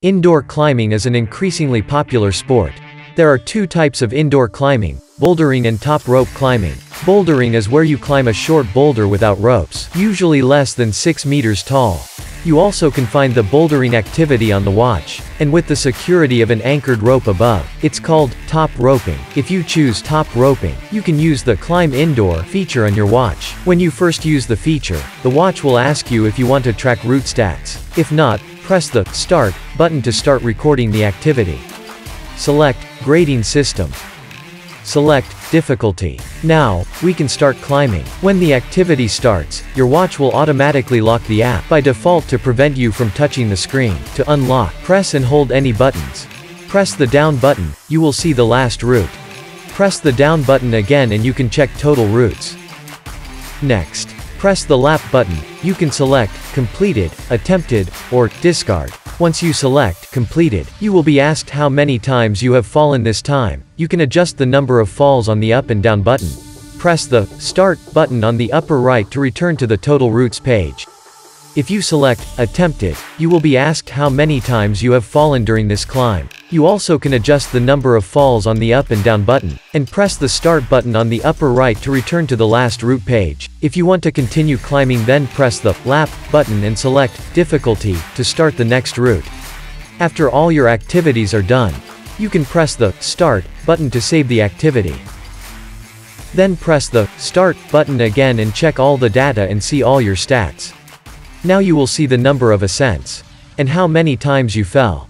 Indoor climbing is an increasingly popular sport. There are two types of indoor climbing: bouldering and top rope climbing. Bouldering is where you climb a short boulder without ropes, usually less than 6 meters tall. You also can find the bouldering activity on the watch, and with the security of an anchored rope above. It's called top roping. If you choose top roping, you can use the Climb Indoor feature on your watch. When you first use the feature, the watch will ask you if you want to track route stats. If not, press the Start button to start recording the activity. Select Grading System. Select Difficulty. Now, we can start climbing. When the activity starts, your watch will automatically lock the app by default to prevent you from touching the screen. To unlock, press and hold any buttons. Press the down button, you will see the last route. Press the down button again and you can check total routes. Next, press the lap button. You can select Completed, Attempted, or Discard. Once you select Completed, you will be asked how many times you have fallen this time. You can adjust the number of falls on the up and down button. Press the Start button on the upper right to return to the total routes page. If you select Attempted, you will be asked how many times you have fallen during this climb. You also can adjust the number of falls on the up and down button, and press the Start button on the upper right to return to the last route page. If you want to continue climbing, then press the Lap button and select Difficulty to start the next route. After all your activities are done, you can press the Start button to save the activity. Then press the Start button again and check all the data and see all your stats. Now you will see the number of ascents, and how many times you fell,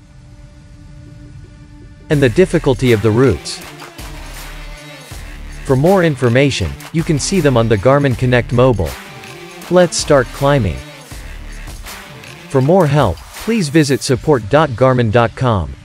and the difficulty of the routes. For more information, you can see them on the Garmin Connect Mobile. Let's start climbing. For more help, please visit support.garmin.com.